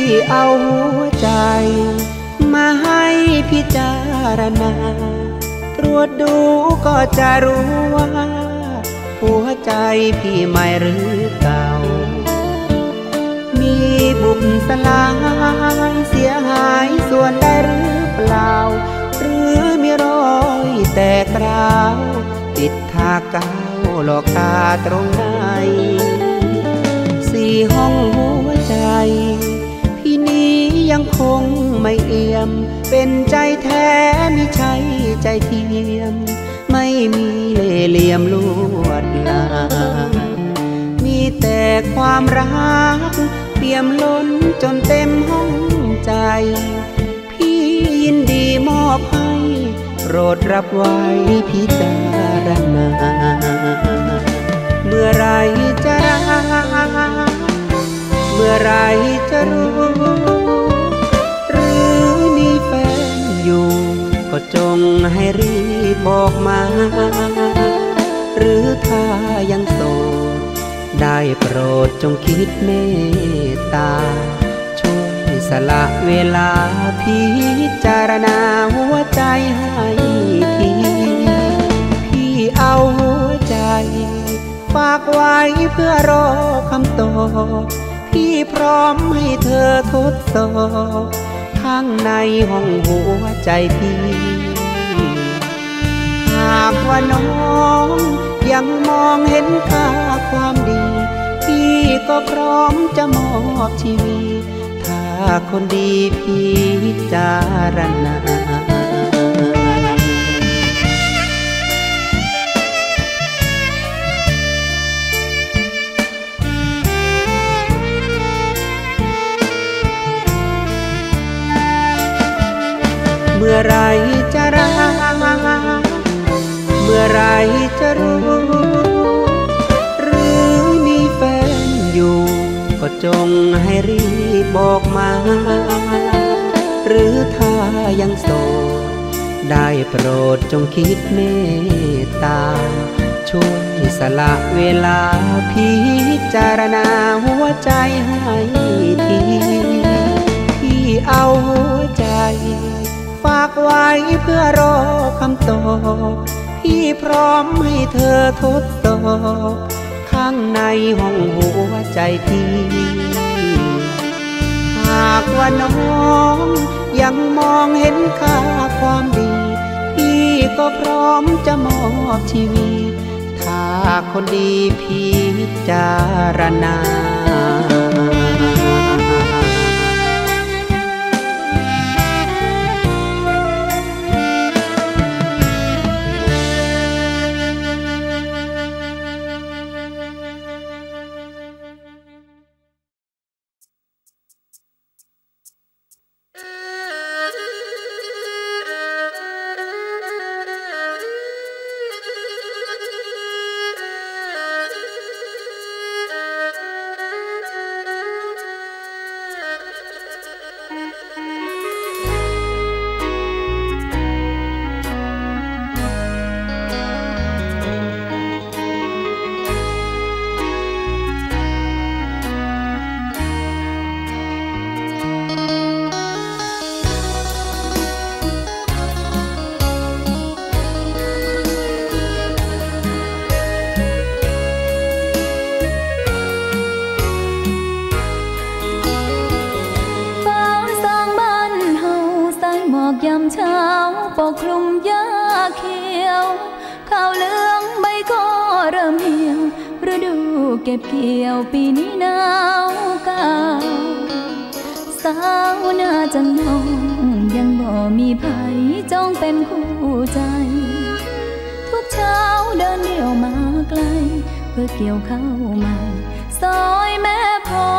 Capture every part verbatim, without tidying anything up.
เอาหัวใจมาให้พิจารณาตรวจดูก็จะรู้ว่าหัวใจพี่ใหม่หรือเก่ามีบุบสลายเสียหายส่วนใดหรือเปล่าหรือมีรอยแตกร้าวติดทากาวหลอกตาตรงไหนสี่ห้องหัวใจพี่นี้ยังคงไม่เอี่ยมเป็นใจแท้ไม่ใช่ใจเทียมไม่มีเล่ห์เหลี่ยมลวดลายมีแต่ความรักเปี่ยมล้นจนเต็มห้องใจพี่ยินดีมอบให้โปรดรับไว้พิจารณาเมื่อไรจะรักเมื่อไรจะรู้หรือมีแฟนอยู่ก็จงให้รีบบอกมาหรือถ้ายังโสดได้โปรดจงคิดเมตตาช่วยสละเวลาพิจารณาหัวใจให้ทีพี่เอาหัวใจฝากไว้เพื่อรอคำตอบพี่พร้อมให้เธอทดสอบข้างในห้องหัวใจพี่หากว่าน้องยังมองเห็นค่าความดีพี่ก็พร้อมจะมอบชีวิตถ้าคนดีพิจารณาเมื่อไรจะรักเมื่อไรจะรู้หรือมีแฟนอยู่ก็จงให้รีบบอกมาหรือถ้ายังโสดได้โปรดจงคิดเมตตาช่วยสละเวลาพิจารณาหัวใจให้ทีพี่เอาหัวใจฝากไว้เพื่อรอคำตอบพี่พร้อมให้เธอทดสอบข้างในห้องหัวใจพี่หากว่าน้องยังมองเห็นค่าความดีพี่ก็พร้อมจะมอบชีวิตถ้าคนดีพิจารณายามเช้าปกคลุมหญ้าเขียวข้าวเหลืองใบก็เริ่มเหี่ยวฤดูเก็บเกี่ยวปีนี้หนาวกาสาวหน้าจังมองยังบ่มีไผจ้องเป็นคู่ใจทุกเช้าเดินเดี่ยวมาไกลเพื่อเกี่ยวข้าวใหม่ซอยแม่พอ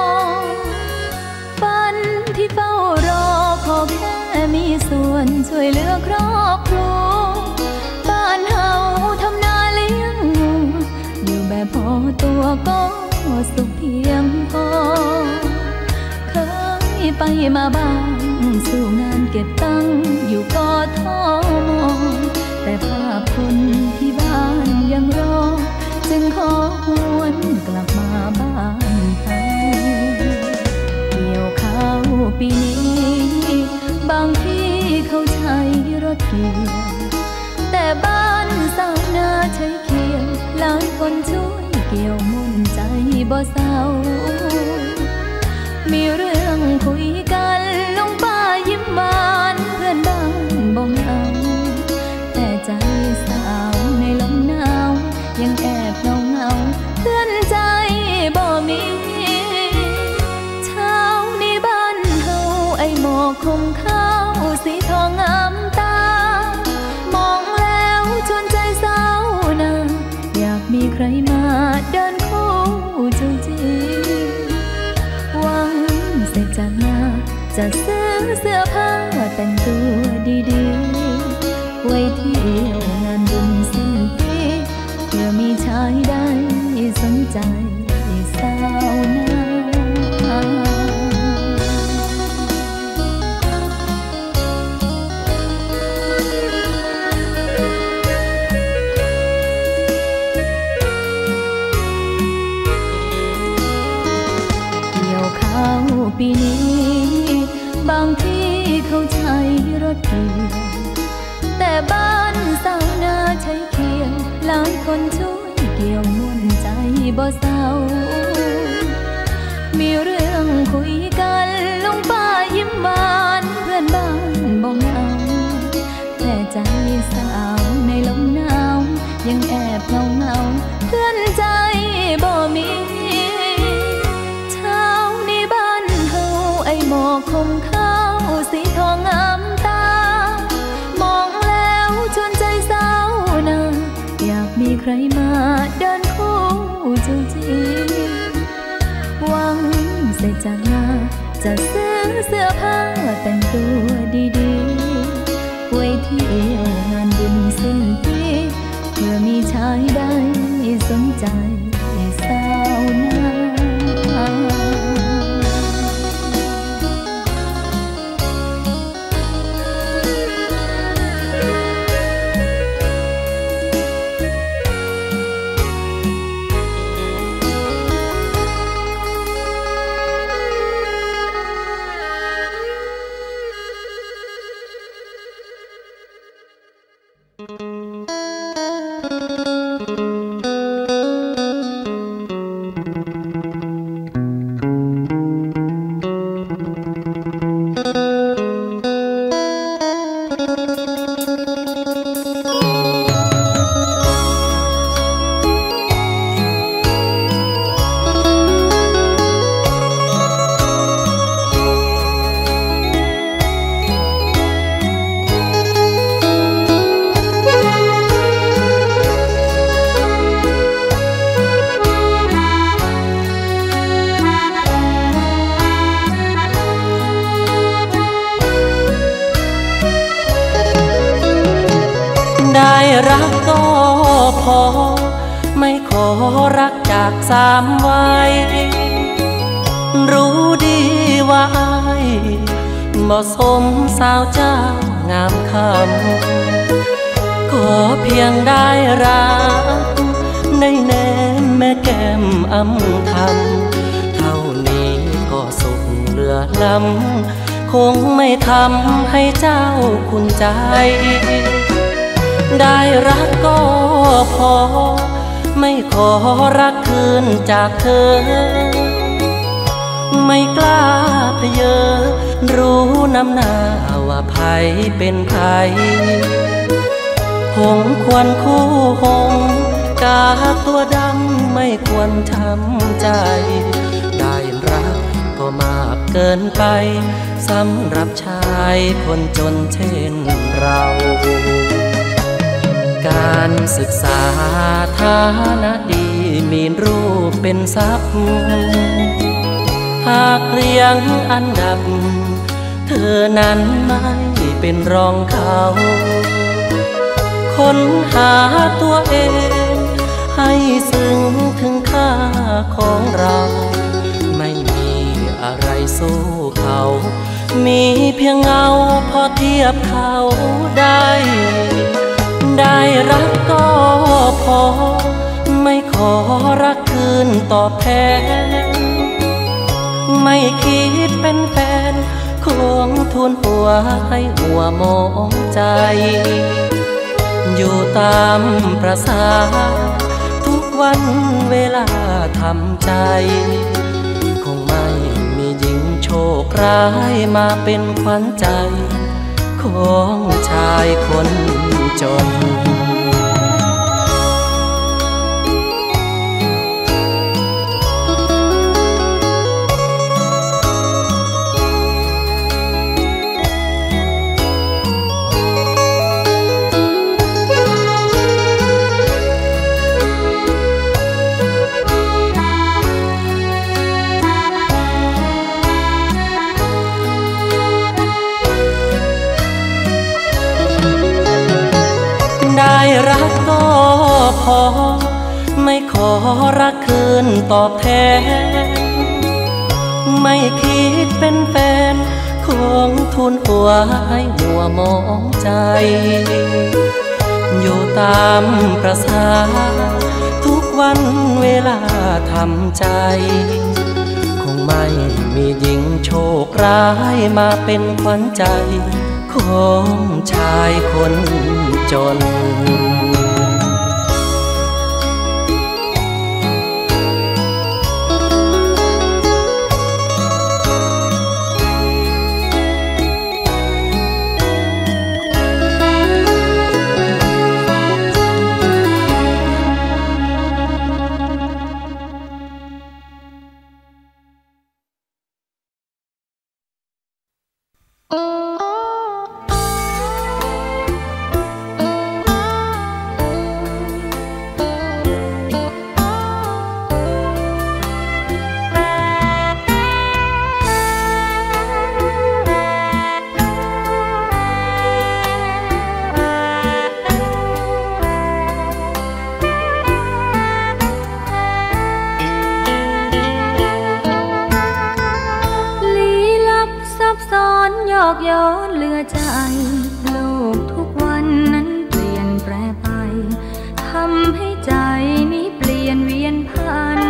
ฝันที่เฝ้ารอขอแค่มีส่วนช่วยเหลือครอบครัวบ้านเฮาทำนาเลี้ยงงูอยู่แบบพอตัวก็สุขเพียงพอเคยไปมาบ้างสู่งานเก็บตังค์อยู่กทมแต่ภาพคนที่บ้านยังรอจึงขอหวนกลับมาบ้านไทยเกี่ยวข้าเกี่ยวแต่บ้านสาวนาใช้เคียงหลายคนช่วยเกี่ยวมุ่นใจบ่เศร้ามีเรื่องคุยกันลุงป้ายิ้มหวานเพื่อนบ้านบ่เหงาแต่ใจสาวในลมหนาวยังแอบเงาเงาเพื่อนใจบ่มีเช้านี้บ้านเฮาไอหมอกคงข้าวสีทองงามตามองแล้วชวนใจสาวนาอยากมีใครมาเดินคู่จูจีหวังเสร็จจากงานจะซื้อเสื้อผ้าแต่งตัวดีๆไว้เที่ยวงานบุญสิ้นปีเพื่อมีชายได้สนใจสาวนาปีนี้บางที่เขาใช้รถเกี่ยวแต่บ้านสาวนาใช้เคียงหลายคนช่วยเกี่ยวมุ่นใจบ่เศร้ามีเรื่องคุยกันลุงป้ายิ้มหวานเพื่อนบ้านบ่เหงาแต่ใจสาวในลมหนาวยังแอบเงาเงาเพื่อนใจบ่มีไอหมอกคงข้าวสีทองงามตามองแล้วชวนใจสาวนาอยากมีใครมาเดินคู่จูจีหวังเสร็จจากงานจะซื้อเสื้อผ้าแต่งตัวดีๆไว้เที่ยวงานบุญสิ้นปีเพื่อมีชายได้สนใจสาวนารักก็พอไม่ขอรักจากสามวัยรู้ดีว่าอายเหมาะสมสาวเจ้างามคำขอเพียงได้รักในแนมแม่แก้มอำทำเท่านี้ก็สุขเหลือล้ำคงไม่ทำให้เจ้าคุณใจได้รักก็พอไม่ขอรักคืนจากเธอไม่กล้าเพเยอรู้น้ำหน้าว่าไผเป็นไผหงควรคู่หงกาตัวดำไม่ควรช้ำใจได้รักก็มากเกินไปสำหรับชายคนจนเช่นเราการศึกษาฐานะดีมีรูปเป็นทรัพย์หากเรียงอันดับเธอนั้นไม่เป็นรองเขาค้นหาตัวเองให้ซึ้งถึงค่าของเราไม่มีอะไรสู้เขามีเพียงเงาพอเทียบเขาได้ได้รักก็พอไม่ขอรักคืนตอบแทนไม่คิดเป็นแฟนคงทุนหัวให้หัวมองใจอยู่ตามประสาทุกวันเวลาทำใจคงไม่มีหญิงโชคร้ายมาเป็นขวัญใจของชายคนจนได้รักก็พอไม่ขอรักคืนตอบแทนไม่คิดเป็นแฟนของทุนหัวให้หัวมองใจอยู่ตามประสาทุกวันเวลาทำใจคงไม่มีหญิงโชคร้ายมาเป็นขวัญใจของชายคนจนย้อนเหลือใจโลกทุกวันนั้นเปลี่ยนแปรไปทำให้ใจนี้เปลี่ยนเวียนพัน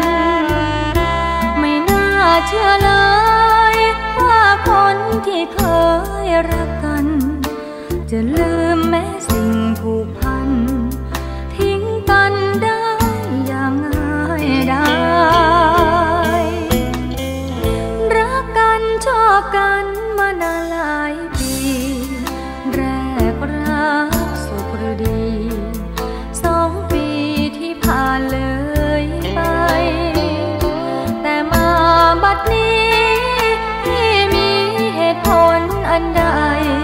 ไม่น่าเชื่อเลยว่าคนที่เคยรักกันจะลืมแม้สิ่งผูกพันทิ้งกันได้อย่างง่ายดายรักกันชอบกันมานานหลายปีแรกรักสุขหรือดีสองปีที่ผ่านเลยไปแต่มาบัดนี้ที่มีเหตุผลอันใด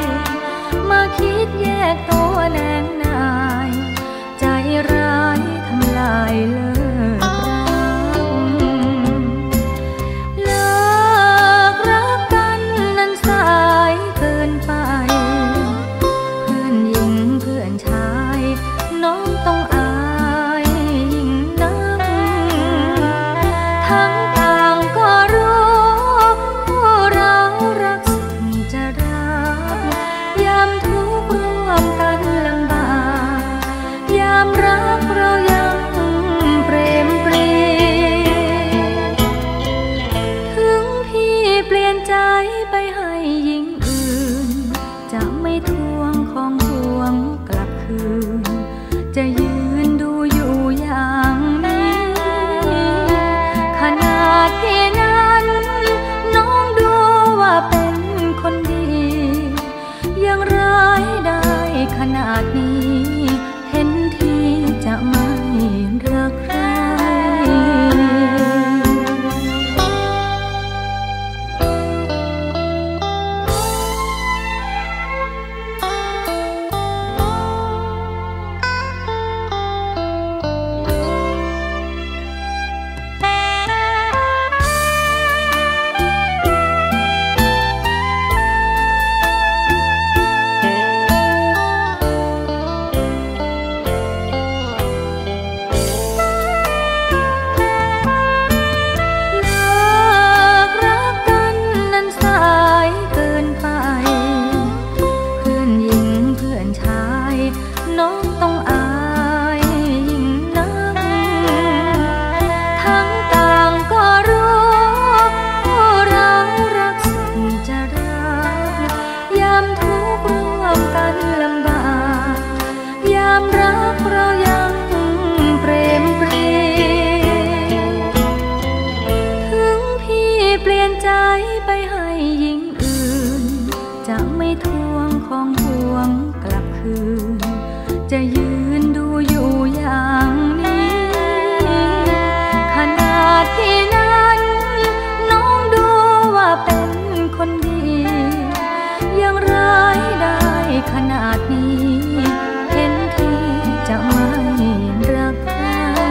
เปลี่ยนใจไปให้หญิงอื่นจะไม่ทวงของห่วงกลับคืนจะยืนดูอยู่อย่างนี้ขนาดที่นั้นน้องดูว่าเป็นคนดียังร้ายได้ขนาดนี้เห็นทีจะไม่รักใคร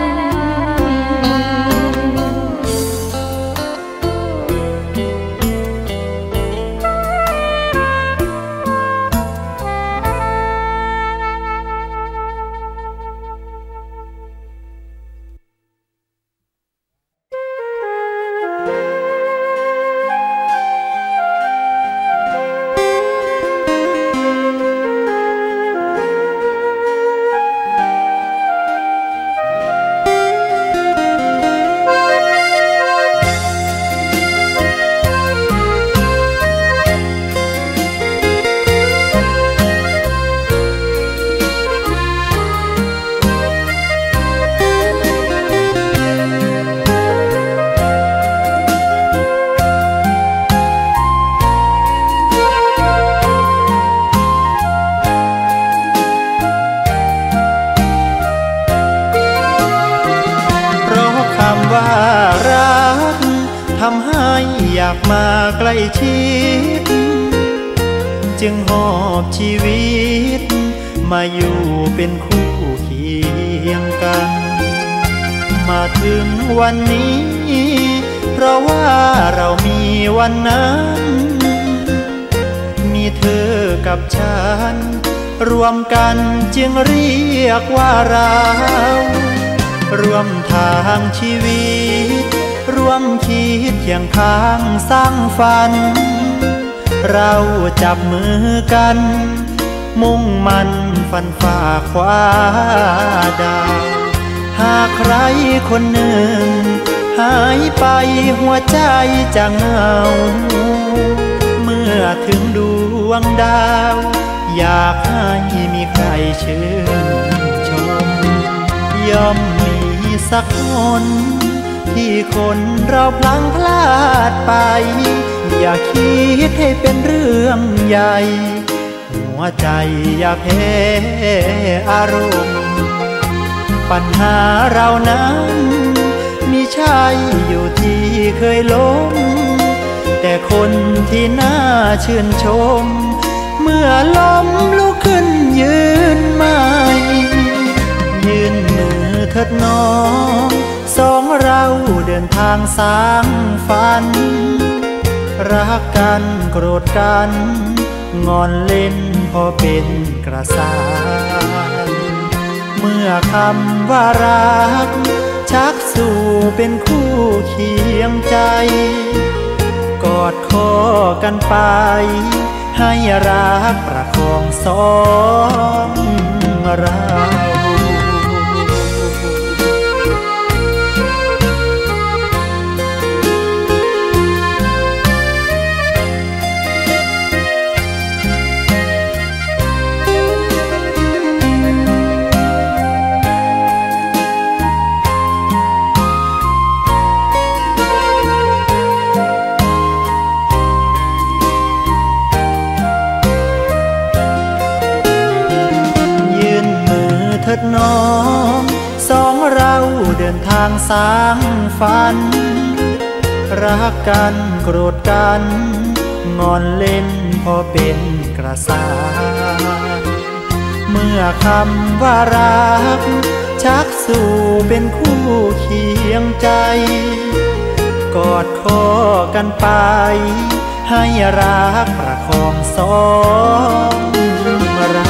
อยากมาใกล้ชิดจึงหอบชีวิตมาอยู่เป็นคู่เคียงกันมาถึงวันนี้เพราะว่าเรามีวันนั้นมีเธอกับฉันรวมกันจึงเรียกว่าเรารวมทางชีวิตร่วมคิดเคียงข้างสร้างฝันเราจับมือกันมุ่งมั่นฟันฝ่าคว้าดาวหากใครคนหนึ่งหายไปหัวใจจะเหงาเมื่อถึงดวงดาวอยากให้มีใครชื่นชมย่อมมีสักคนที่คนเราพลั้งพลาดไปอย่าคิดให้เป็นเรื่องใหญ่หัวใจอย่าแพ้อารมณ์ปัญหาเรานั้นมีใช่อยู่ที่เคยล้มแต่คนที่น่าชื่นชมเมื่อล้มลุกขึ้นยืนใหม่ยืนมือเถิดน้องสองเราเดินทางสร้างฝันรักกันโกรธกันงอนเล่นพอเป็นกระสานเมื่อคำว่ารักชักสู่เป็นคู่เคียงใจกอดคอกันไปให้รักประคองสองเราเถิดน้องสองเราเดินทางสร้างฝันรักกันโกรธกันงอนเล่นพอเป็นกระสานเมื่อคำว่ารักชักสู่เป็นคู่เคียงใจกอดคอกันไปให้รักประคองสองเรา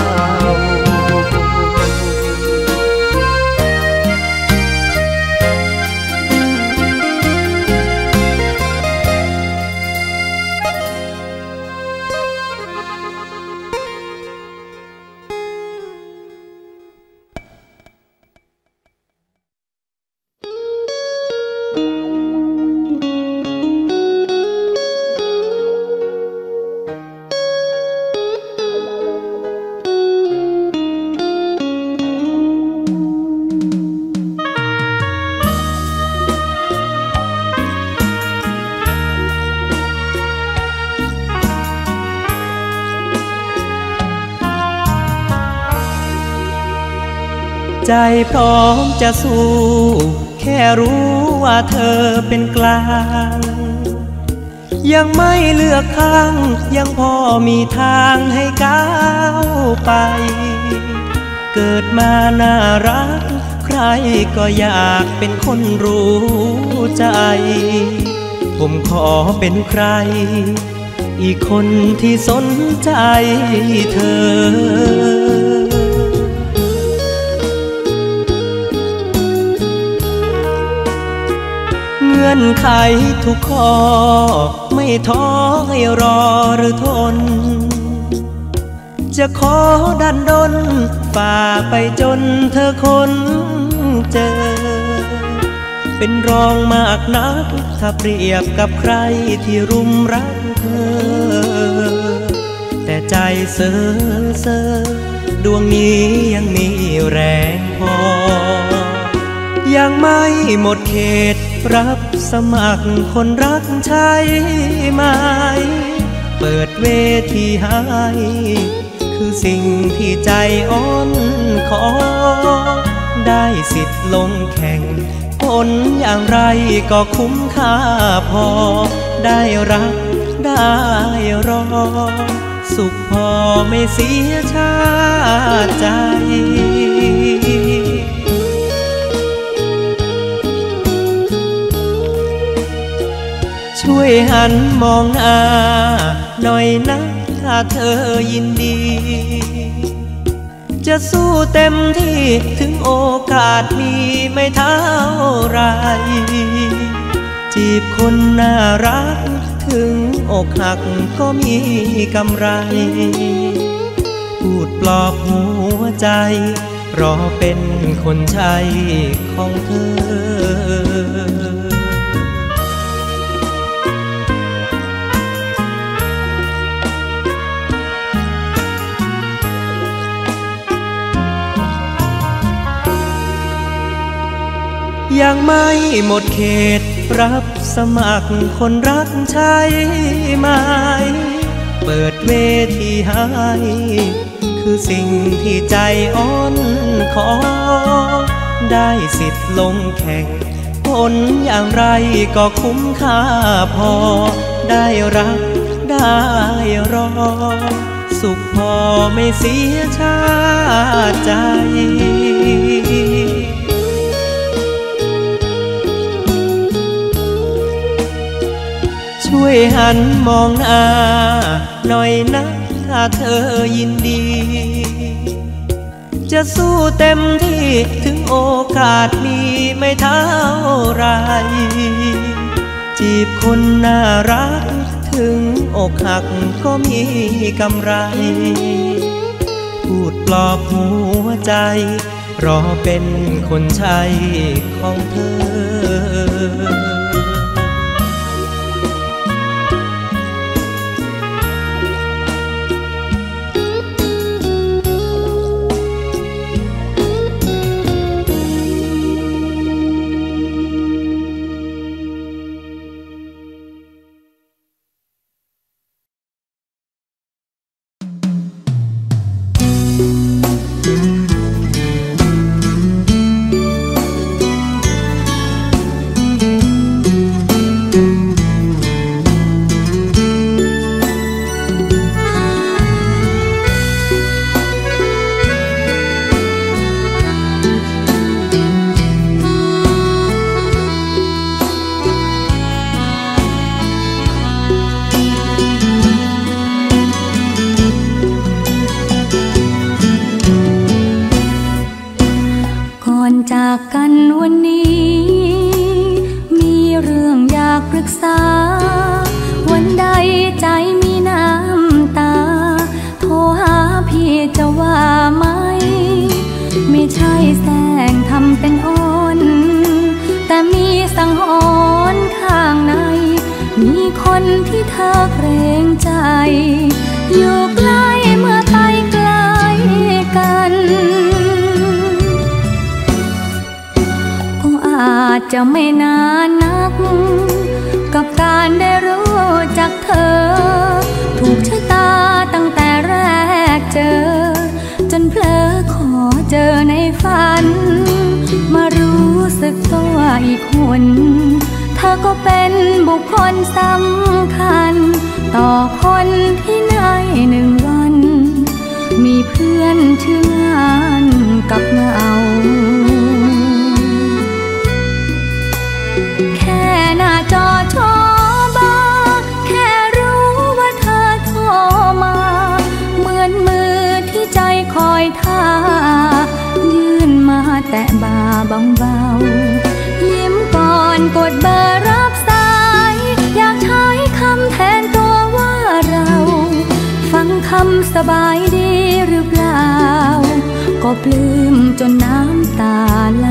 ใจพร้อมจะสู้แค่รู้ว่าเธอเป็นกลางยังไม่เลือกข้างยังพอมีทางให้ก้าวไปเกิดมาน่ารักใครก็อยากเป็นคนรู้ใจผมขอเป็นใครอีกคนที่สนใจเธอเงื่อนไขทุกข้อไม่ท้อให้รอหรือทนจะขอดันดนฝ่าไปจนเธอคนเจอเป็นรองมากนักถ้าเปรียบกับใครที่รุมรักเธอแต่ใจเซ่อเซ่อดวงนี้ยังมีแรงพอยังไม่หมดเขตรับสมัครคนรักใช่ไหมเปิดเวทีให้คือสิ่งที่ใจอ้อนขอได้สิทธิ์ลงแข่งผลอย่างไรก็คุ้มค่าพอได้รักได้รอสุขพอไม่เสียชาติใจช่วยหันมองหน้าหน่อยนะถ้าเธอยินดีจะสู้เต็มที่ถึงโอกาสมีไม่เท่าไรจีบคนน่ารักถึงอกหักก็มีกำไรพูดปลอบหัวใจรอเป็นคนใช้ของเธอยังไม่หมดเขตรับสมัครคนรักใช่ไหมเปิดเวทีให้คือสิ่งที่ใจอ้อนขอได้สิทธิ์ลงแข่งผลอย่างไรก็คุ้มค่าพอได้รักได้รอสุขพอไม่เสียชาติใจช่วยหันมองหน้าหน่อยนะถ้าเธอยินดีจะสู้เต็มที่ถึงโอกาสมีไม่เท่าไรจีบคนน่ารักถึงอกหักก็มีกำไรพูดปลอบหัวใจรอเป็นคนใช้ของเธอจากกันวันนี้มีเรื่องอยากปรึกษาวันใดใจมีน้ำตาโทรหาพี่จะว่าไหมไม่ใช่แสงทำเป็นอ่อนแต่มีสังหรณ์ข้างในมีคนที่เธอเกรงใจอยู่ใกล้เมื่อไปไกลกันอาจจะไม่นานนักกับการได้รู้จักเธอถูกชะตาตั้งแต่แรกเจอจนเพลอขอเจอในฝันนเธอก็เป็นบุคคลสำคัญต่อคนที่ในหนึ่งวันมีเพื่อนชื่องานกับเงาแค่หน้าจอชอบอแค่รู้ว่าเธอโทรมาเหมือนมือที่ใจคอยท่ายื่นมาแตะบ่าเบาๆยิ้มก่อนกดเบอร์รับสายอยากใช้คำแทนตัวว่าเราฟังคำสบายดีหรือเปล่าก็ปลื้มจนน้ำตาไหล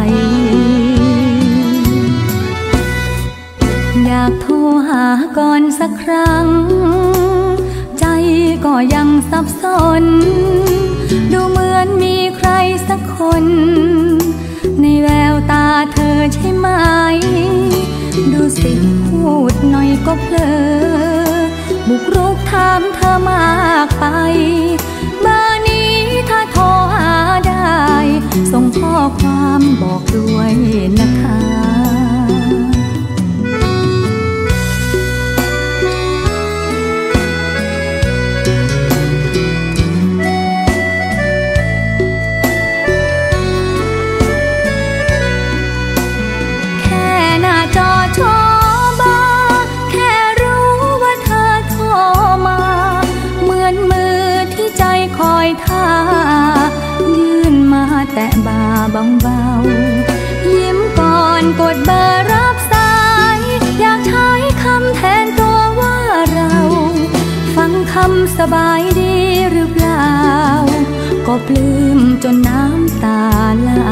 อยากโทรหาก่อนสักครั้งใจก็ยังสับสนดูเหมือนมีใครสักคนในแววตาเธอใช่ไหมดูสิพูดหน่อยก็เพลอบุกรุกถามเธอมากไปเบอร์นี้ถ้าโทรหาได้ส่งข้อความบอกด้วยนะคะยื่นมาแตะบ่าเบาๆยิ้มก่อนกดเบอร์รับสายอยากใช้คำแทนตัวว่าเราฟังคำสบายดีหรือเปล่าก็ปลื้มจนน้ำตาไหล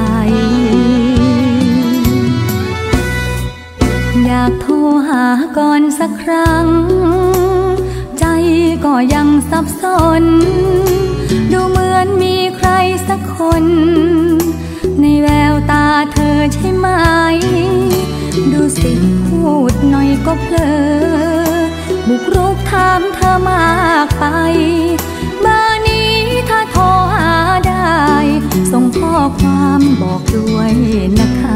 อยากโทรหาก่อนสักครั้งใจก็ยังสับสนดูเหมือนมีใครสักคนในแววตาเธอใช่ไหมดูสิพูดหน่อยก็เพลอบุกรุกถามเธอมากไปเบอร์นี้ถ้าโทรหาได้ส่งข้อความบอกด้วยนะคะ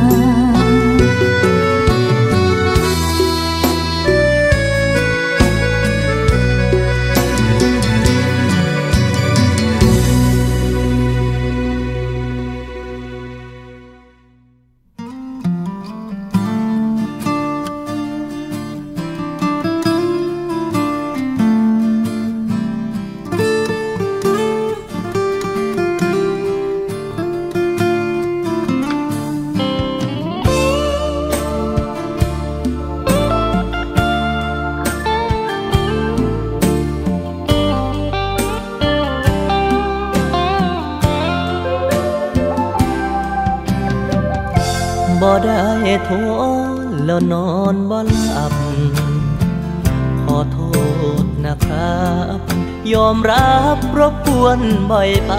บ่ได้โทรแล้วนอนบ่หลับขอโทษนะครับยอมรับรบกวนบ่อยไป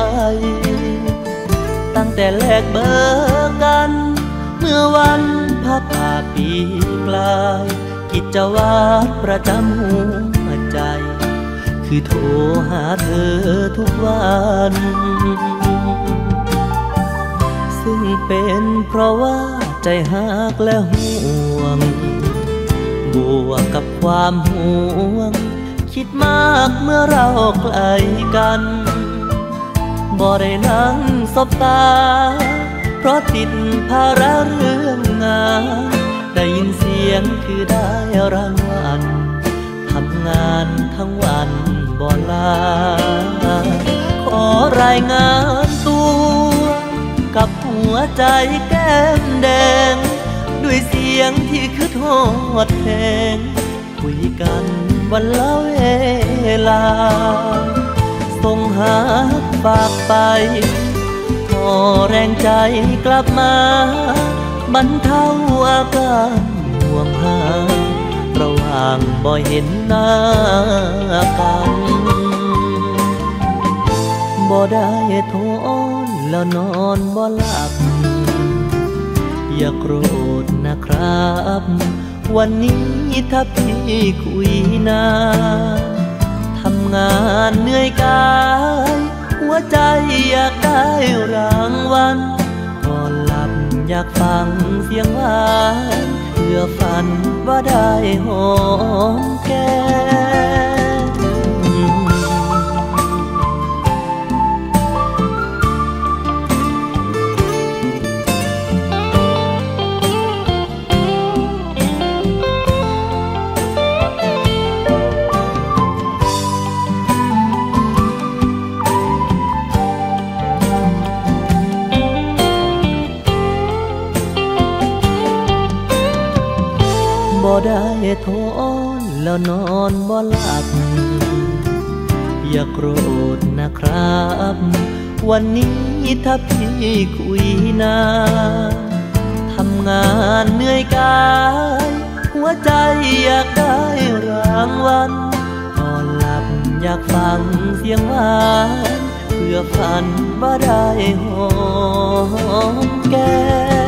ตั้งแต่แลกเบอร์กันเมื่อวันพระป่าปีกลายกิจวัตรประจำหัวใจคือโทรหาเธอทุกวันซึ่งเป็นเพราะว่าใจหักและห่วงบวกกับความห่วงคิดมากเมื่อเราใกล้กันบ่ได้นั่งสบตาเพราะติดภาระเรื่องงานได้ยินเสียงคือได้รางวัลทำงานทั้งวันบ่ลาขอรายงานตัวกับหัวใจแก้มแดงด้วยเสียงที่คือโทษแทงคุยกันวันละเวลาส่งหาฝากไปพอแรงใจกลับมาบรรเทาอาการห่วงหาระหว่างบ่เห็นหน้ากันบ่ได้โทรแล้วนอนบ่หลับอย่าโกรธนะครับวันนี้ถ้าพี่คุยนานทำงานเหนื่อยกายหัวใจอยากได้รางวัลก่อนหลับอยากฟังเสียงหวานเพื่อฝันว่าได้หอมแก้บ่ได้โทรอ้อนแล้วนอนบ่หลับอย่าโกรธนะครับวันนี้ถ้าพี่คุยนานทำงานเหนื่อยกายหัวใจอยากได้รางวัลก่อนหลับอยากฟังเสียงหวานเพื่อฝันว่าได้หอมแก้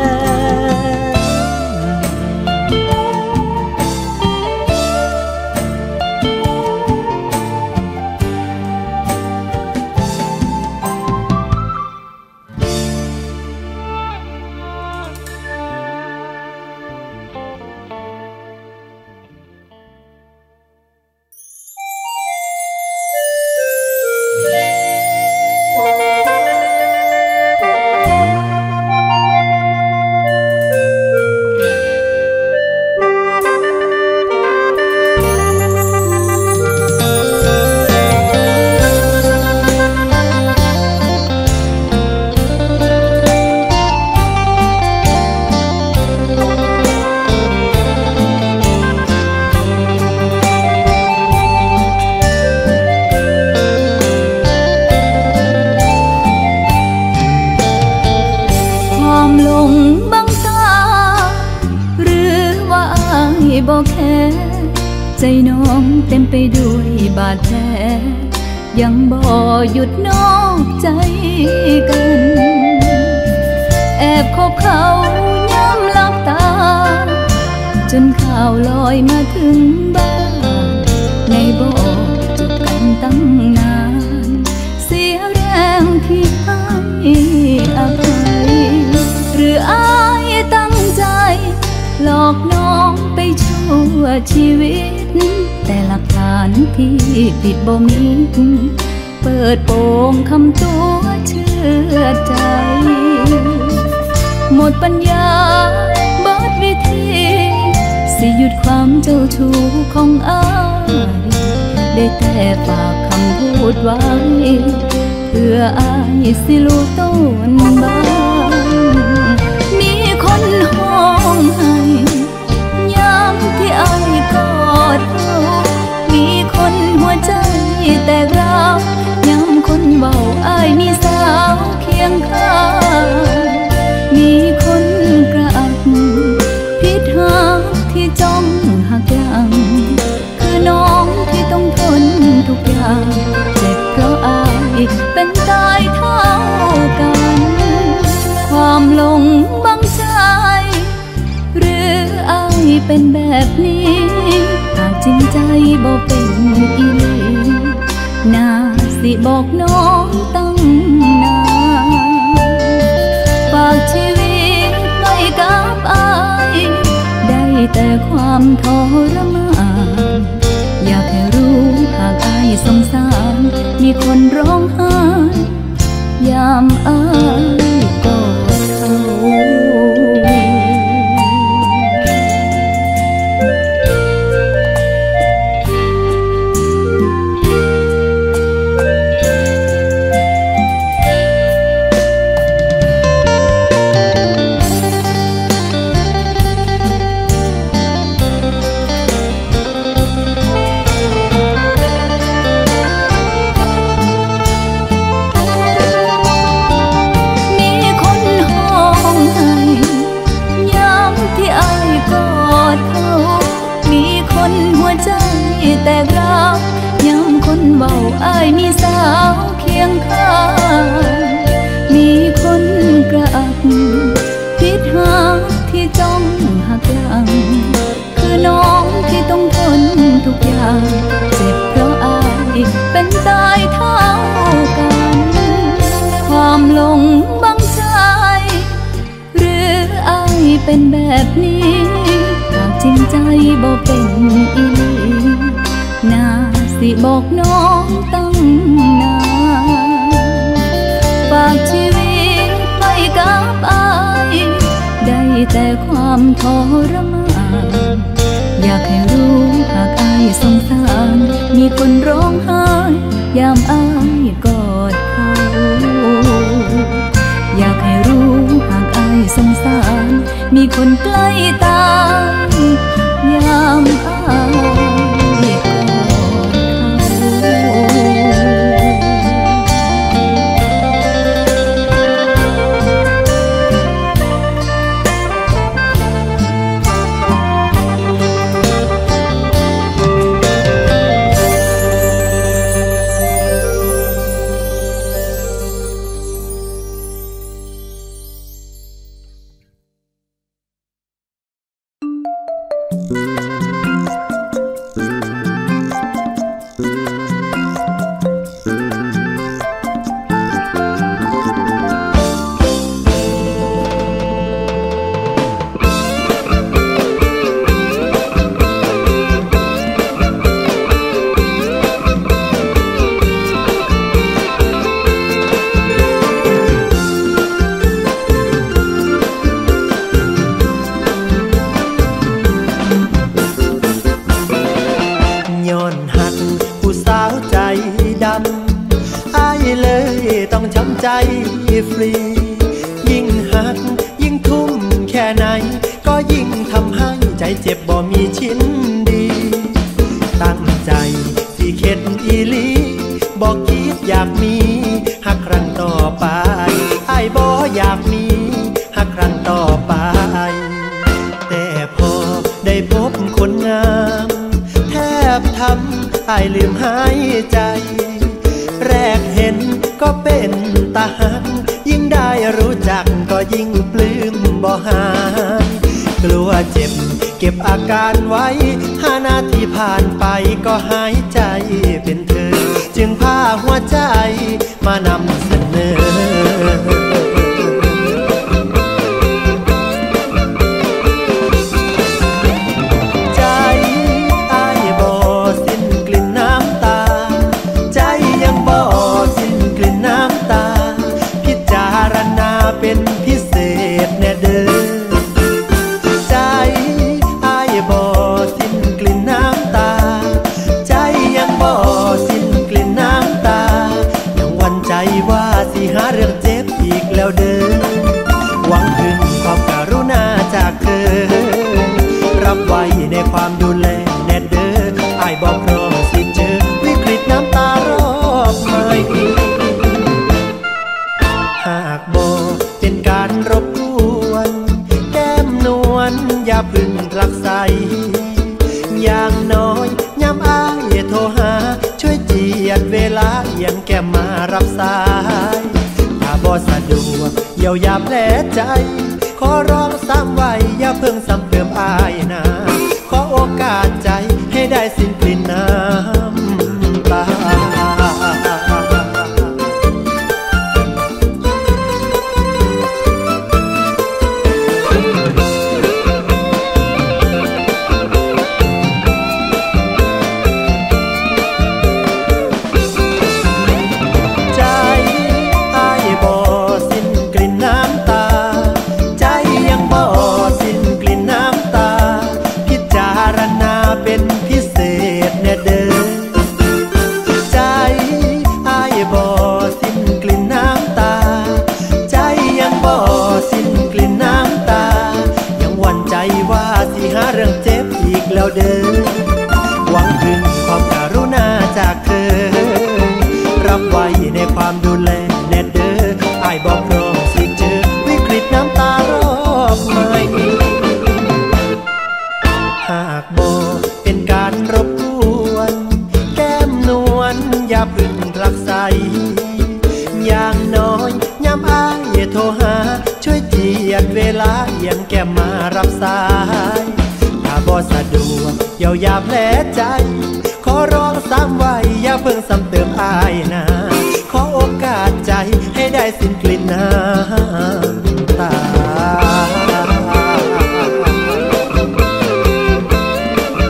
ใจน้องเต็มไปด้วยบาดแผลยังบ่หยุดนอกใจกันแอบคบเขาย้ำลับตาจนข่าวลอยมาถึงบ้านในบอกจบกันตั้งนานเสียแรงที่ให้อภัยหรืออายตั้งใจหลอกน้องไปชั่วชีวิตแต่หลักฐานที่ติดบ่มีเปิดโปงคำตัวเชื่อใจหมดปัญญาเบิดวิธีสิหยุดความเจ้าชู้ของอายได้แต่ฝากคำพูดไว้เพื่ออายสิรู้ต้นบ้างมีคนห้องให้ยามที่อายกอดเขามีคนหัวใจแตกร้าวย้ำคนเบาอายมีสาวเคียงข้างมีคนกระอักพิษหักที่จ้องหักหลังคือน้องที่ต้องทนทุกอย่างเจ็บเพราะอายเป็นตายเท่ากันความหลงบังใจหรืออายเป็นแบบนี้หากจริงใจบ่เป็นอีหลีน่าสิบอกน้องตั้งนานฝากชีวิตไว้กับอายได้แต่ความทรมานอยากให้รู้หากอายสงสารมีคนร้องไห้ยามอายกอดเขาแตกร้าวย้ำคนเบาอายมีสาวเคียงข้างมีคนกระอักพิษหักที่จ้องหักหลังคือน้องที่ต้องทนทุกอย่างเจ็บเพราะอายเป็นตายเท่ากันความหลงบังใจหรือบ่เป็นอีหลีน่าสิบอกน้องตั้งนานฝากชีวิตไปกับอายได้แต่ความทรมานอยากให้รู้หากอายสงสารมีคนร้องไห้ยามอายกอดเขาอยากให้รู้หากอายสงสารมีคนใกล้ตายยามอายกอดใจฟรียิ่งหักยิ่งทุ่มแค่ไหนก็ยิ่งทำให้ใจเจ็บบ่มีชิ้นดีตั้งใจสิเข็ดอีหลีบอกคิดอยากมีหักครั้งต่อไปไอ้บ่อยากมีหักครั้งต่อไปแต่พอได้พบคนงามแทบทำไอ้ลืมหายใจแรกเห็นก็เป็นตาหักยิ่งได้รู้จักก็ยิ่งปลื้มบ่หายกลัวเจ็บเก็บอาการไว้ห้านาทีผ่านไปก็หายใจเป็นเธอจึงพาหัวใจมานำเสนอใจอ้ายบ่สิ้นกลิ่นน้ำตาใจยังบ่สิ้นกลิ่นน้ำตาพิจารณาเป็นพิเศษแน่เด้อใจอ้ายบ่สิ้นกลิ่นน้ำตาใจยังบ่สิ้นกลิ่นน้ำตายังหวั่นใจว่าสิหาเรื่องเจ็บอีกแล้วเด้อหวังพึ่งความกรุณาจากเธอรับไว้ในความดูแลแน่เด้ออ้ายบ่พร้อมสิเจอวิกฤตน้ำตารอบใหม่หากบ่เป็นการรบกวนแก้มนวลอย่าพึ่งรักใสอย่างน้อยย้ำอ้ายโทรหาช่วยเจียดเวลายังแก้มมารับสายถ้าบ่สะดวกเยียวยาแผลใจขอร้องซ้ำไว้อย่าเพิ่งซ้ำเติมอ้ายนะขอโอกาสใจให้ได้สิ้นกลิ่นน้ำตาเรื่องเจ็บอีกแล้วเด้อหวังพึ่งความกรุณาจากเธอรับไว้ในความดูแลแน่เด้ออ้ายบ่พร้อมสิเจอวิกฤตน้ำตารอบใหม่หากบ่เป็นการรบกวนแก้มนวลอย่าพึ่งรักใสอย่างน้อยย้ำอ้ายโทรหาช่วยเจียดเวลายังแก้มมารับสายถ้าบ่สะดวกเยียวยาแผลใจขอร้องซ้ำไว้อย่าเพิ่งซ้ำเติมอ้ายนะขอโอกาสใจให้ได้สิ้นกลิ่นน้ำตา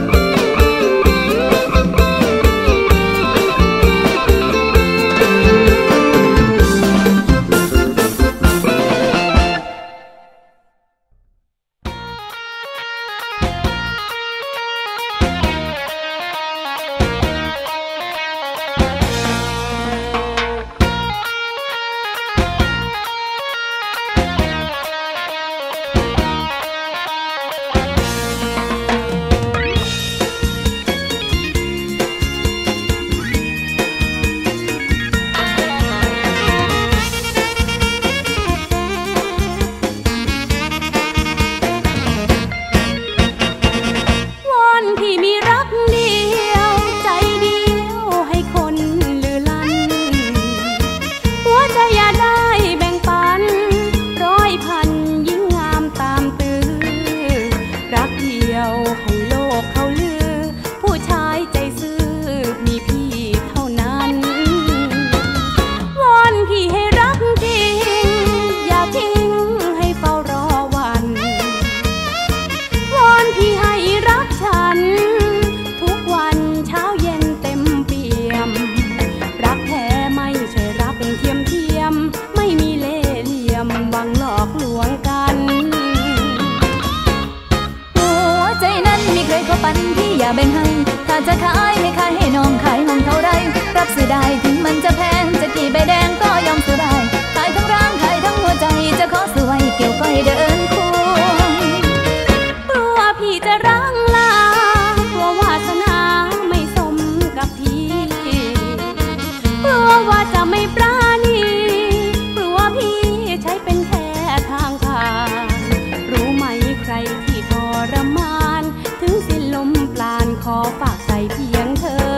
ถ้าจะขายให้ขายให้น้องขายห้องเท่าไรรับซื้อได้ถึงมันจะแพงจะกี่ใบแดงก็ยอมซื้อได้ขายทั้งร่างขายทั้งหัวใจจะขอซื้อไว้เกี่ยวก้อยเดินคู่กลัวพี่จะร้างลากลัววาสนาไม่สมกับพี่กลัวว่าจะไม่ปราณีกลัวพี่ใช้เป็นแค่ทางผ่านรู้ไหมใครที่ทรมานถึงสิ้นลมปราณขอฝากใจเพียงเธอ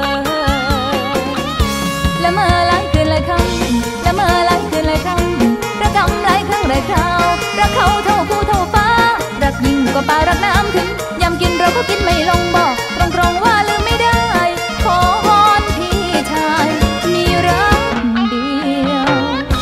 ละเมอหลายคืนหลายคำละเมอหลายคืนหลายคำระกำหลายครั้งหลายคราวรักเขาเท่าภูเท่าฟ้ารักยิ่งกว่าปลารักน้ำถึงยำกินเราก็กินไม่ลงบอกตรงๆว่าลืมไม่ได้ขอวอนพี่ชายมีรักเดียว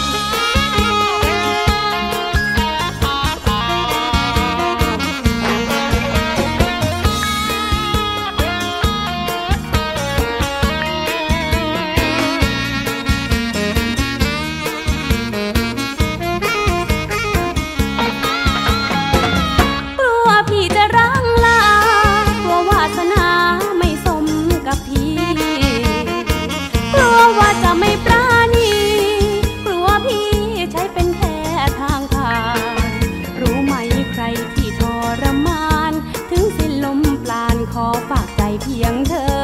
ขอฝากใจเพียงเธอ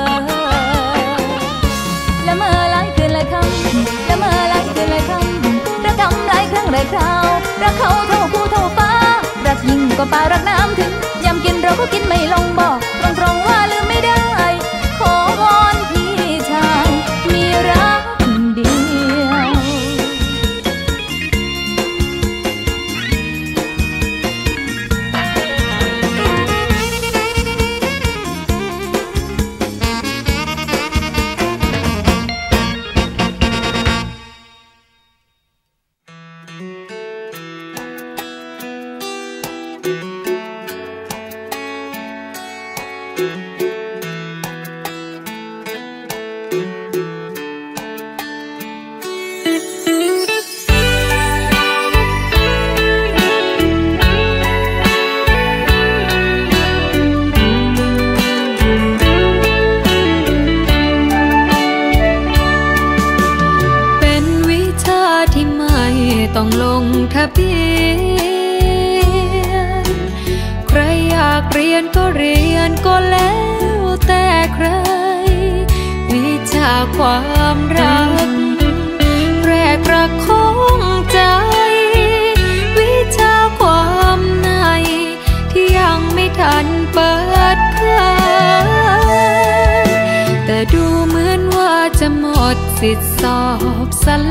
ละเมอหลายคืนหลายคำละเมอหลายคืนหลายคำระกำหลายครั้งหลายคราวรักเขาเท่าภูเท่าฟ้ารักยิ่งกว่าปลารักน้ำถึงยำกินเราก็กินไม่ลงบอกตรงๆว่าลืมไม่ได้ขอวอนพี่ชายมีรักเดียวต้องลงทะเบียนใครอยากเรียนก็เรียนก็แล้วแต่ใครวิชาความรักแรกรักของใจวิชาความในที่ยังไม่ทันเปิดเผยแต่ดูเหมือนว่าจะหมดสิทธิสอบซะ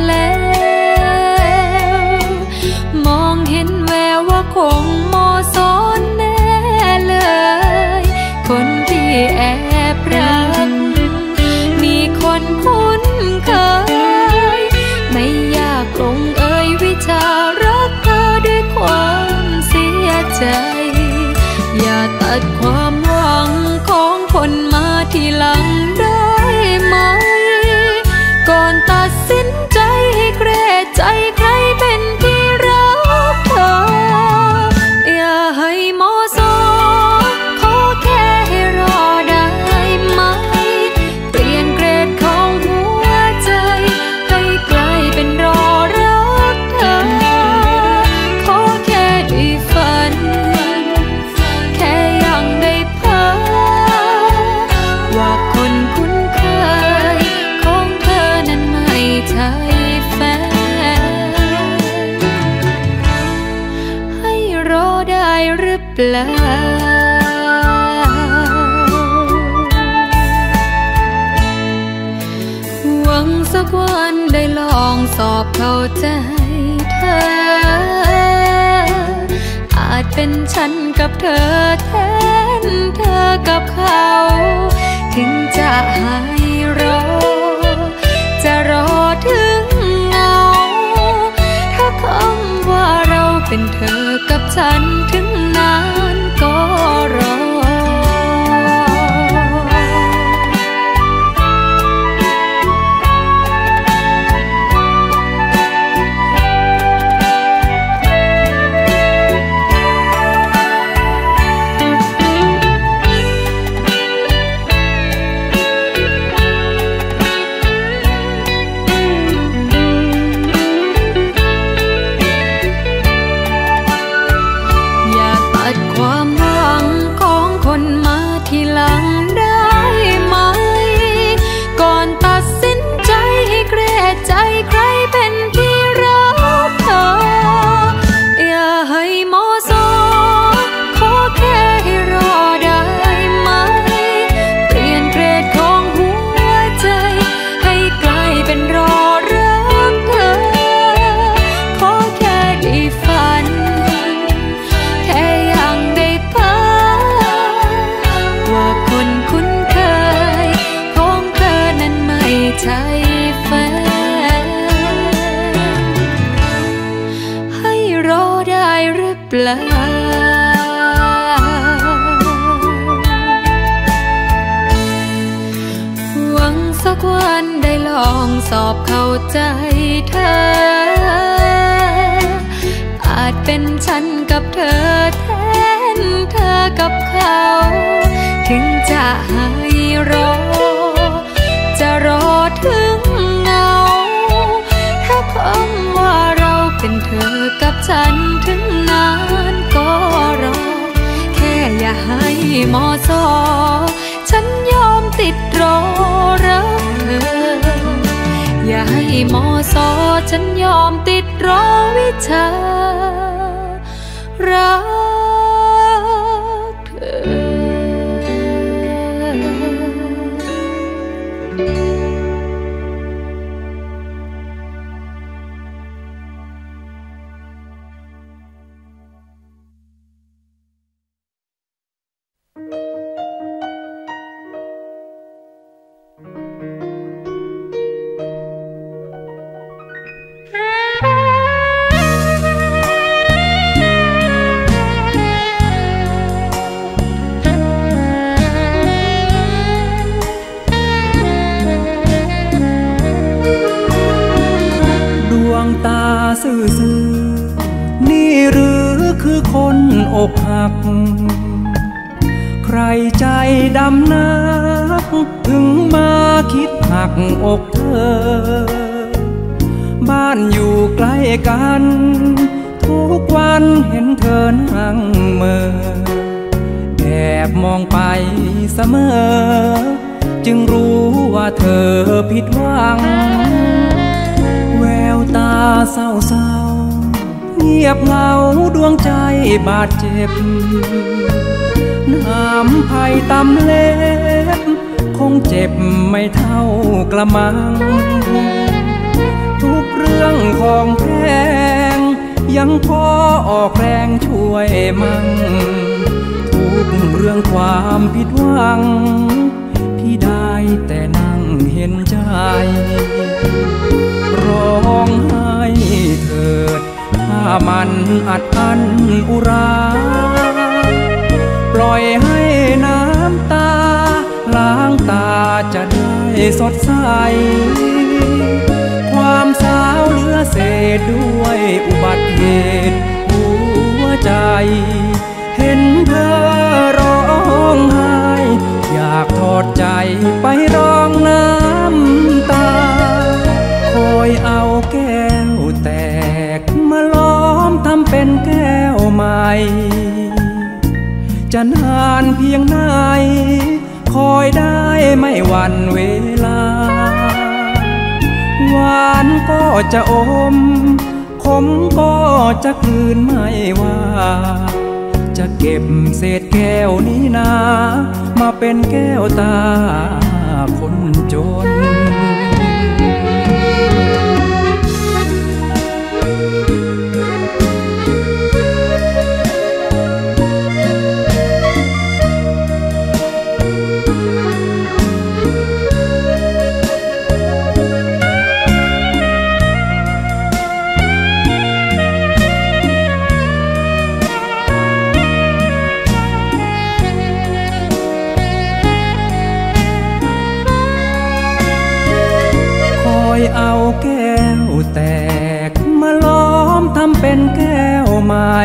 แล้วมองเห็นแววว่าคงมอสอนแน่เลยคนที่แอบรักมีคนคุ้นเคยไม่อยากลงเอ่ยวิชารักเธอด้วยความเสียใจอย่าตัดความหวังของคนมาทีหลังได้ไหมก่อนตัดสินใจให้แกร่ใจใครเป็นที่รักเธออย่าให้มอสอขอแค่ให้รอได้ไหมเปลี่ยนเกรดของหัวใจให้กลายเป็นรอรักเธอขอแค่ได้ฝันแค่ยังได้เพ้อว่าคนคุ้นเคยของเธอนั้นไม่ใช่แฟนให้รอได้หรือเปล่าหวังสักวันได้ลองสอบเข้าใจเธออาจเป็นฉันกับเธอแทนเธอกับเขาถึงจะให้รอจะรอถึงเงาถ้าคำว่าเราเป็นเธอกับฉันถึงนานก็รอลาหวังสักวันได้ลองสอบเข้าใจเธออาจเป็นฉันกับเธอแทนเธอกับเขาถึงจะให้รอจะรอถึงเงาถ้าคำว่าเราเป็นเธอกับฉันถึงนานก็รอแค่อย่าให้มอสอฉันยอมติดรอรักเธออย่าให้มอสอฉันยอมติดรอวิชารักเธอซื่อๆนี่หรือคือคนอกหักใครใจดำนักถึงมาคิดหักอกเธอบ้านอยู่ใกล้กันทุกวันเห็นเธอนั่งเมื่อแอบมองไปเสมอจึงรู้ว่าเธอผิดหวังแววตาเศร้าๆเงียบเหงาดวงใจบาดเจ็บน้ำไผ่ตำเล็บคงเจ็บไม่เท่ากระมังทุกเรื่องของแพงยังพอออกแรงช่วยมั่งทุกเรื่องความผิดหวังพี่ได้แต่นั่งเห็นใจร้องไห้เถิดถ้ามันอัดอั้นอุราปล่อยให้น้ำตาล้างตาจะได้สดใสความสาวเหลือเศษด้วยอุบัติเหตุหัวใจเห็นเธอร้องไห้อยากทอดใจไปร้องน้ำตาคอยเอาแก้วแตกมาล้อมทำเป็นแก้วใหม่จะนานเพียงไหนคอยได้ไม่หวั่นเวลาหวานก็จะอมขมก็จะกลืนไม่ว่าจะเก็บเศษแก้วนี้นามาเป็นแก้วตาคนจนเอาแก้วแตกมาล้อมทำเป็นแก้วใหม่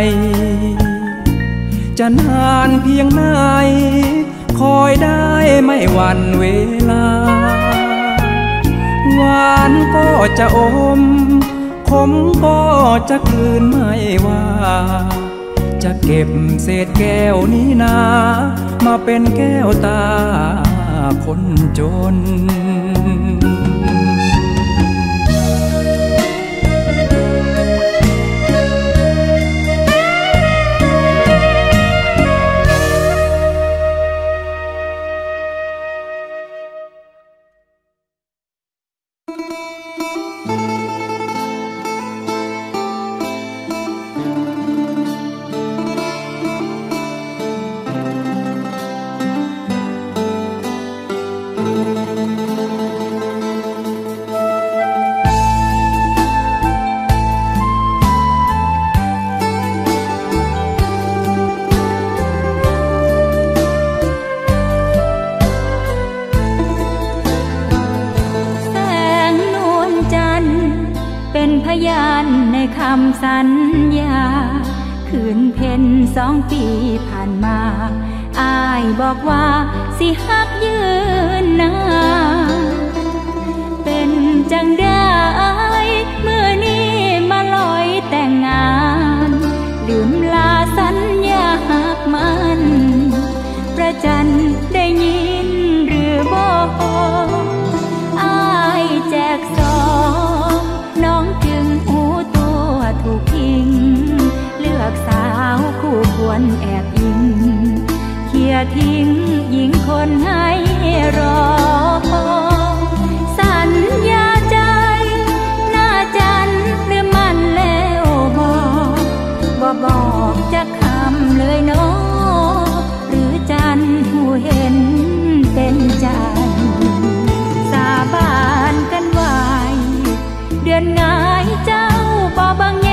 จะนานเพียงไหนคอยได้ไม่หวั่นเวลาหวานก็จะอมขมก็จะกลืนไม่ว่าจะเก็บเศษแก้วนี้นามาเป็นแก้วตาคนจนพยานในคำสัญญาคืนเพ็ญสองปีผ่านมาอายบอกว่าสิฮักยืนนานเป็นจังได้เมื่อนี้มาลอยแต่งงานลืมลาสัญญาหักมันประจันได้ยินหรือบอกอายแจกซองน้องจึงหูตัวถูกทิ้งเลือกสาวคู่ควรแอบอิงเขี่ยทิ้งหญิงคนให้รอสัญญาใจหน้าจันหรือมันแล้วบอกบ่บอกจะคำเลยเนาะหรือจันหูเห็นเป็นจันสาบานกันไว้เดือนงายเจ้าบ่บังแย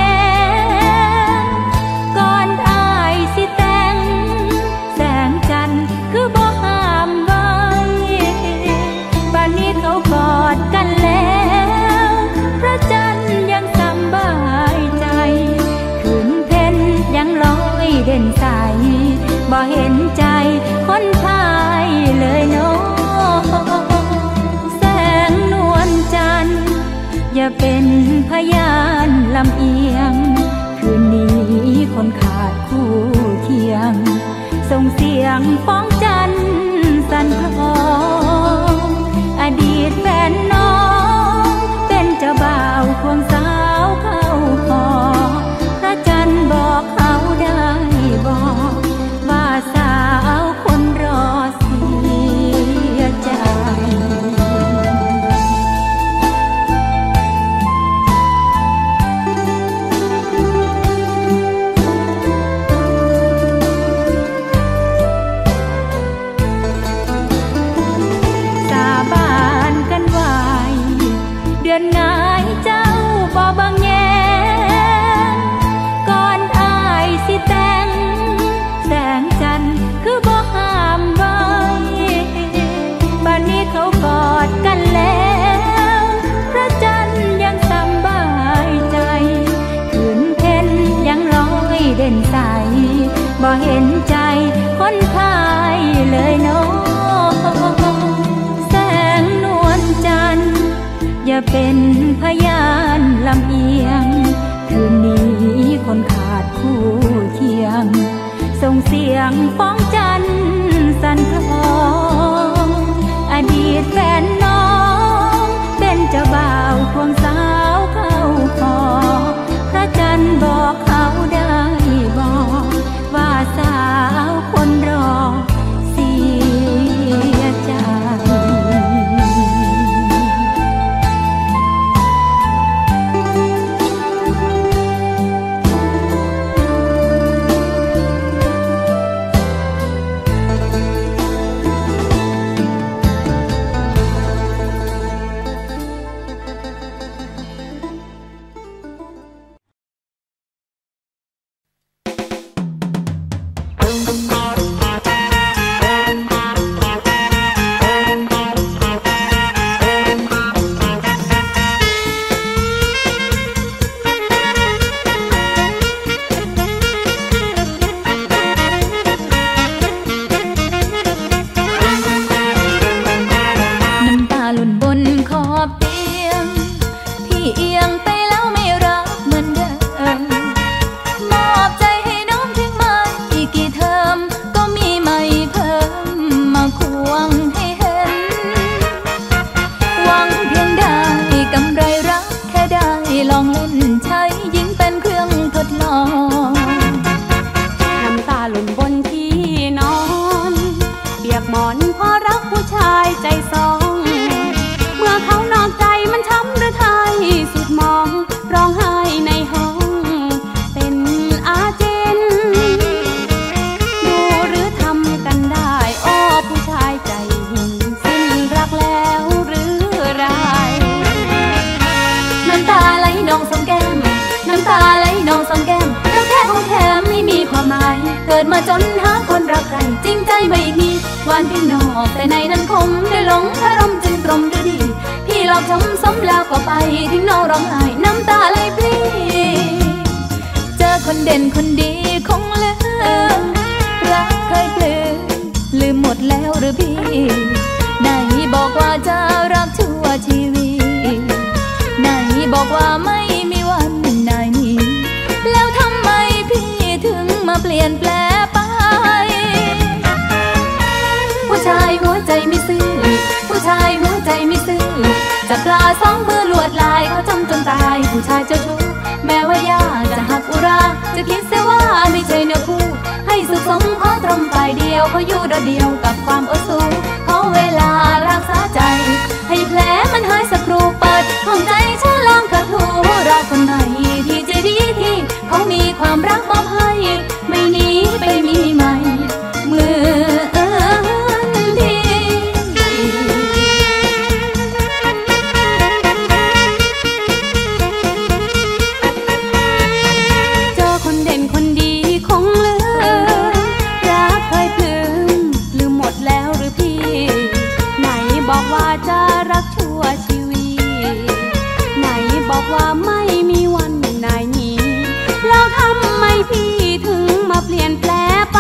ก่อนอายสิแต่งแสงจันทร์คือบ่ห้ามไว้บ้านนี้เขากอดกันแล้วพระจันทร์ยังสบายใจคืนเพ็ญยังลอยเด่นใสบ่เห็นใจคนพายเลยเนาะแสงนวลจันทร์อย่าเป็นพยานลำเอียงคืนนี้คนขาดคู่เคียงส่งเสียงฟ้องจันทร์สั่นคลองอดีตแฟนน้องเป็นเจ้าบ่าวควงสาวเข้าคอพระจันทร์บอกเขาได้บอกว่าสาวคนรอเสียใจเดือนงายเจ้าบ่บังแยก่อนอายสิแต่งแสงจันทร์คือบ่ห้ามไว้บ้านนี้เขากอดกันแล้วพระจันทร์ยังสบายใจคืนเพ็ญยังลอยเด่นใสบ่เห็นใจคนพายเลยเนาะแสงนวลจันทร์อย่าเป็นพยานลำเอียงคืนนี้คนขาดคู่เคียงส่งเสียงฟ้องจันทร์สั่นคลองอดีตแฟนน้องเป็นเจ้าบ่าวควงสาวเข้าคอพระจันทร์บอกเขาได้บอกว่าสาวคนรอเสียใจเกิดมาจนหาคนรักใครจริงใจไม่มีหวานเพียงนอกแต่ในนั้นคมได้หลงอารมณ์จึงตรมฤดีพี่หลอกช้ำซ้ำแล้วก็ไปทิ้งน้องร้องไห้น้ำตาไหลเด่นคนดีคงลืมรักเคยปลืมลืมหมดแล้วหรือพี่ไหนบอกว่าจะรักชั่วชีวิตไหนบอกว่าไม่มีวันไหนนี้แล้วทำไมพี่ถึงมาเปลี่ยนแปลงไปผู้ชายหัวใจไม่ซื่อผู้ชายหัวใจไม่ซื่อจับปลาสองมือลวดลายเขาจำจนตายผู้ชายเจ้าชู้แม้ว่ายากจะหักอุราจะคิดเสียว่าไม่ใช่เนื้อคู่ให้สุขสมขอตรมฝ่ายเดียวเขาอยู่โดดเดียวกับความอดสูขอเวลารักษาใจให้แผลมันหายสักครู่เปิดห้องใจฉันลองกระทู้รอคนไหนที่จะดีที่เขามีความรักมอบให้ไม่หนีไปมีใหม่เมื่อว่าไม่มีวันไหนนี้แล้วทำไมพี่ถึงมาเปลี่ยนแปลงไป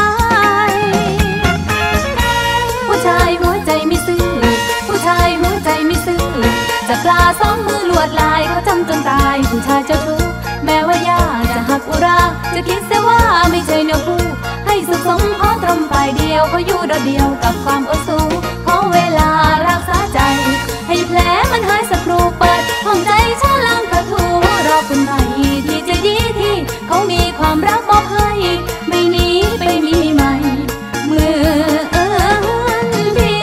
ผู้ชายหัวใจไม่ซื่อผู้ชายหัวใจไม่ซื่อจับปลาสองมือลวดลายเขาจำจนตายผู้ชายเจ้าชู้แม้ว่ายากจะหักอุราจะคิดเสียว่าไม่ใช่เนื้อคู่ให้สุขสมขอตรมฝ่ายเดียวเขาอยู่โดดเดียวกับความอดสูขอเวลารักษาใจให้แผลมันหายสักครู่เปิดห้องใจฉันลังกระทู้รอคนไหนที่จะดีที่เขามีความรักมอบให้ไม่หนีไปมีใหม่เมื่อพี่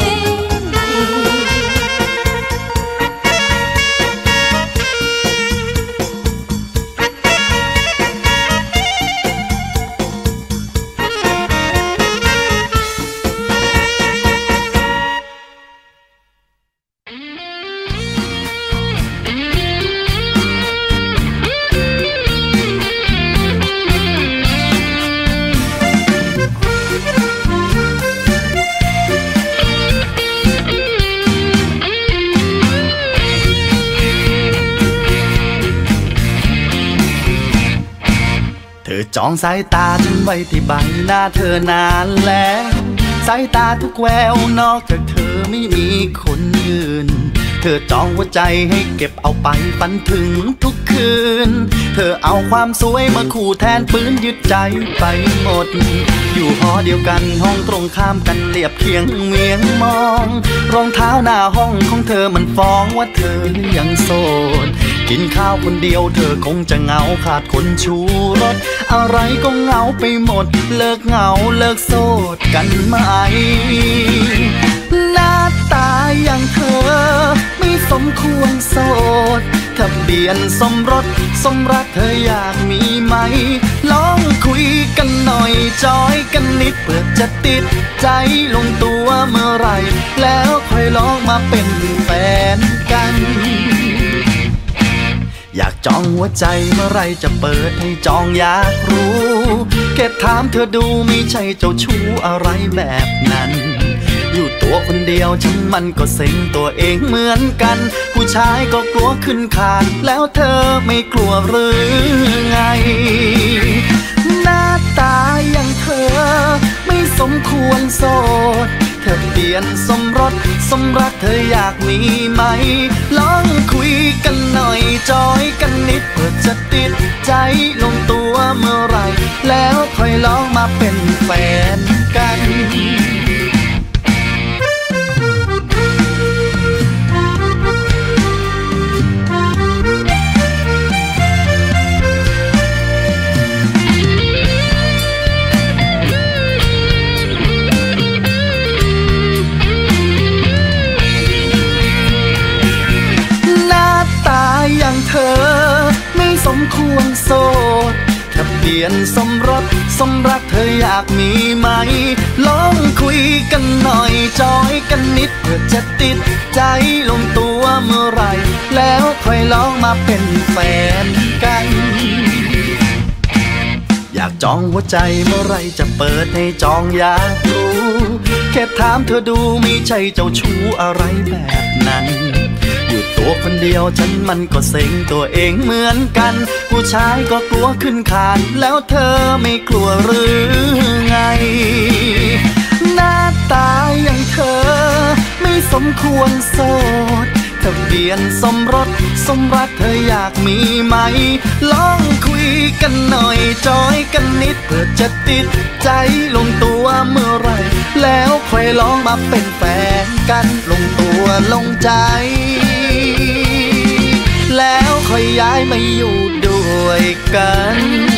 จองสายตาฉันไว้ที่ใบหน้าเธอนานแล้วสายตาทุกแววนอกจากเธอไม่มีคนอื่นเธอจองหัวใจให้เก็บเอาไปฝันถึงทุกคืนเธอเอาความสวยมาขู่แทนปืนยึดใจไปหมดอยู่หอเดียวกันห้องตรงข้ามกันเรียบเคียงเมียงมองรองเท้าหน้าห้องของเธอมันฟ้องว่าเธอยังโสดกินข้าวคนเดียวเธอคงจะเหงาขาดคนชูรสอะไรก็เหงาไปหมดเลิกเหงาเลิกโสดกันไหมหน้าตาอย่างเธอไม่สมควรโสดทะเบียนสมรสสมรักเธออยากมีไหมลองคุยกันหน่อยจอยกันนิดเพื่อจะติดใจลงตัวเมื่อไรแล้วค่อยลองมาเป็นแฟนกันอยากจองหัวใจเมื่อไรจะเปิดให้จองอยากรู้แค่ถามเธอดูไม่ใช่เจ้าชู้อะไรแบบนั้นอยู่ตัวคนเดียวฉันมันก็เซ็งตัวเองเหมือนกันผู้ชายก็กลัวขึ้นคานแล้วเธอไม่กลัวหรือไงหน้าตาอย่างเธอไม่สมควรโสดทะเบียนสมรสสมรักเธออยากมีไหมลองคุยกันหน่อยจอยกันนิดเพื่อจะติดใจลงตัวเมื่อไรแล้วค่อยลองมาเป็นแฟนกันอย่างเธอไม่สมควรโสดทะเบียนสมรสสมรักเธออยากมีไหมลองคุยกันหน่อยจอยกันนิดเพื่อจะติดใจลงตัวเมื่อไรแล้วค่อยลองมาเป็นแฟนกันอยากจองหัวใจเมื่อไรจะเปิดให้จองอยากรู้แค่ถามเธอดูไม่ใช่เจ้าชู้อะไรแบบนั้นอยู่ตัวคนเดียวฉันมันก็เซ็งตัวเองเหมือนกันผู้ชายก็กลัวขึ้นคานแล้วเธอไม่กลัวหรือไงหน้าตาอย่างเธอไม่สมควรโสดทะเบียนสมรสสมรักเธออยากมีไหมลองคุยกันหน่อยจอยกันนิดเพื่อจะติดใจลงตัวเมื่อไรแล้วค่อยลองมาเป็นแฟนกันลงตัวลงใจแล้วค่อยย้ายมาอยู่ด้วยกัน